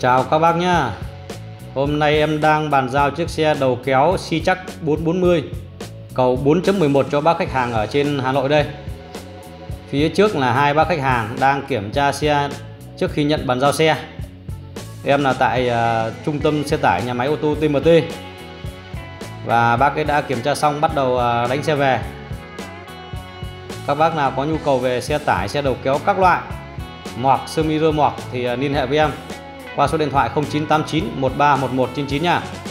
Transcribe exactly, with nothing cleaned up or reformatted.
Chào các bác nhá. Hôm nay em đang bàn giao chiếc xe đầu kéo Sichak bốn bốn mươi cầu bốn chấm mười một cho bác khách hàng ở trên Hà Nội đây. Phía trước là hai bác khách hàng đang kiểm tra xe trước khi nhận bàn giao xe. Em là tại uh, trung tâm xe tải nhà máy ô tô tê em tê. Và bác ấy đã kiểm tra xong bắt đầu uh, đánh xe về. Các bác nào có nhu cầu về xe tải, xe đầu kéo các loại, moọc, sơ mi rơ moọc thì uh, liên hệ với em qua số điện thoại không chín tám chín một ba một một chín chín nha.